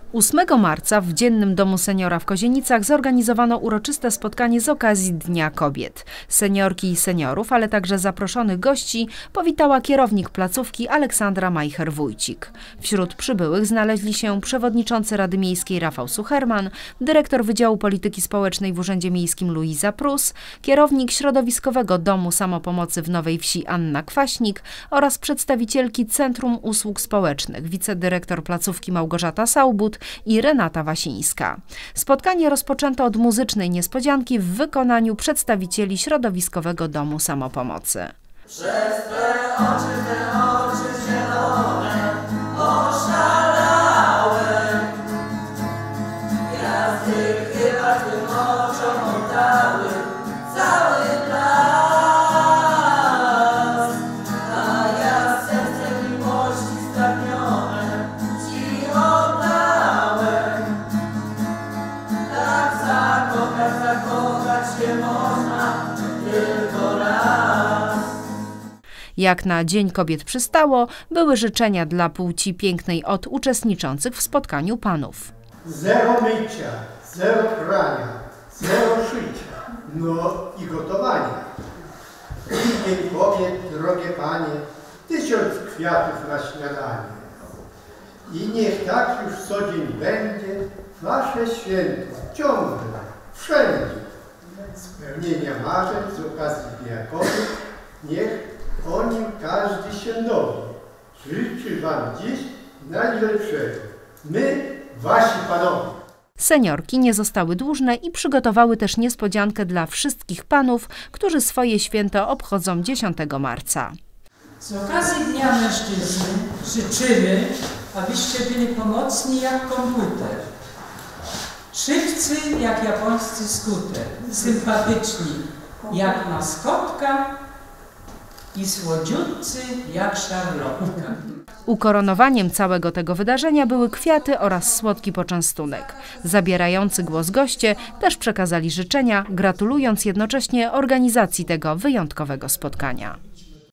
8 marca w Dziennym Domu Seniora w Kozienicach zorganizowano uroczyste spotkanie z okazji Dnia Kobiet. Seniorki i seniorów, ale także zaproszonych gości powitała kierownik placówki Aleksandra Majcher-Wójcik. Wśród przybyłych znaleźli się przewodniczący Rady Miejskiej Rafał Sucherman, dyrektor Wydziału Polityki Społecznej w Urzędzie Miejskim Luiza Prus, kierownik Środowiskowego Domu Samopomocy w Nowej Wsi Anna Kwaśnik oraz przedstawicielki Centrum Usług Społecznych, wicedyrektor placówki Małgorzata Saubut i Renata Wasińska. Spotkanie rozpoczęto od muzycznej niespodzianki w wykonaniu przedstawicieli Środowiskowego Domu Samopomocy. Przez te oczy zielone oszalałem, gwiazdy chyba tym oczom oddały cały blask, a ja sercem miłości spragnione ci oddałem. Tak zakochać się można tylko raz. Jak na Dzień Kobiet przystało, były życzenia dla płci pięknej od uczestniczących w spotkaniu panów. Zero mycia, zero prania, zero szycia, no i gotowania. Dzień Kobiet, drogie panie, 1000 kwiatów na śniadanie. I niech tak już co dzień będzie wasze święto, ciągle, wszędzie. Spełnienia marzeń z okazji Dnia Kobiet, niech o nim każdy się dowie. Życzę wam dziś najlepszego. My, wasi panowie. Seniorki nie zostały dłużne i przygotowały też niespodziankę dla wszystkich panów, którzy swoje święto obchodzą 10 marca. Z okazji Dnia Mężczyzny życzymy, abyście byli pomocni jak komputer, szybcy jak japońscy skuter, sympatyczni jak maskotka i słodziutcy jak szarlotka. Ukoronowaniem całego tego wydarzenia były kwiaty oraz słodki poczęstunek. Zabierający głos goście też przekazali życzenia, gratulując jednocześnie organizacji tego wyjątkowego spotkania.